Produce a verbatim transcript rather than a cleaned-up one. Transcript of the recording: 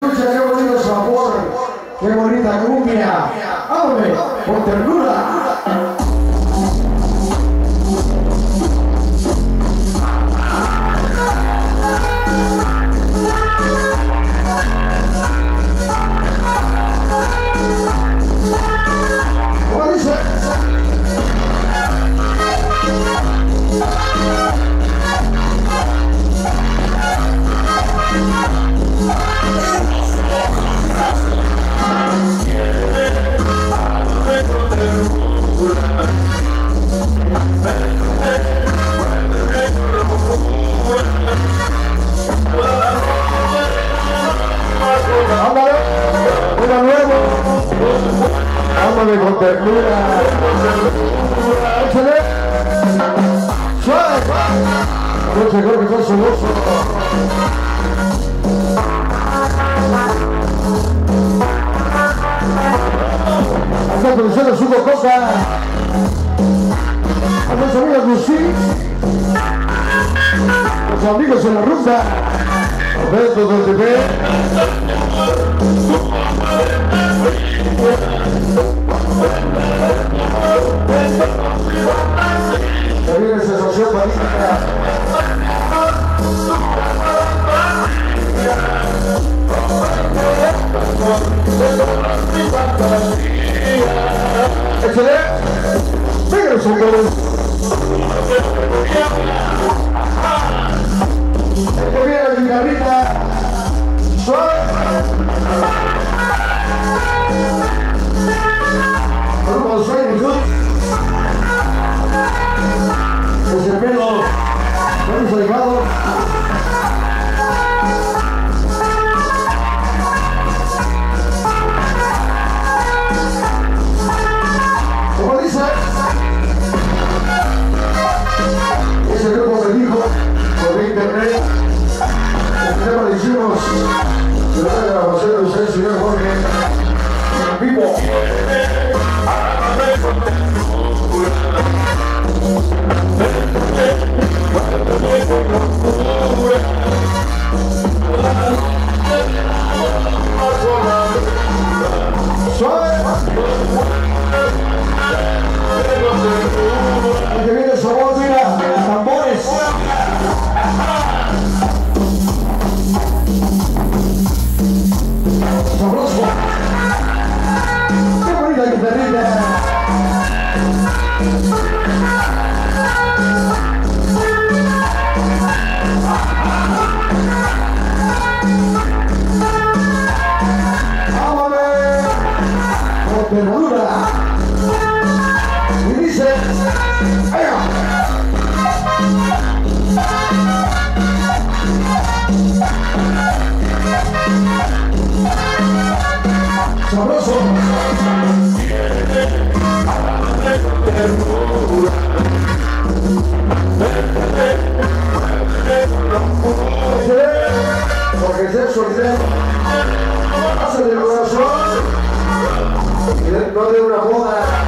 Escucha qué bonito sabor, qué bonita cumbia. ¡Ábreme con ternura! ¿Cómo dice? Ándale, una nueva. Ándale con ternura. Échale. Suave. Yo creo que está celoso. Anda produciendo su cococa. A nuestros amigos Lucy. Los amigos en la ruta. Roberto del T V. Se viene sensación política. Échale. Venga los hombres. Esto viene la guitarrita. Suave. Grupo Sueño Club. Es el pelo. Vamos delgado. ¿Cómo dice? Ese grupo me dijo por internet. El tema lo hicimos. Se da la grabación de usted, señor Jorge. En vivo. Suave. Y que viene sabor, mira, tambores. Sabroso. Qué bonita guitarrita. ¡Ámame! Con ternura. Y dice, ¡ea! Sabroso. Porque es el sorteo. Hace de corazón y no de una boda.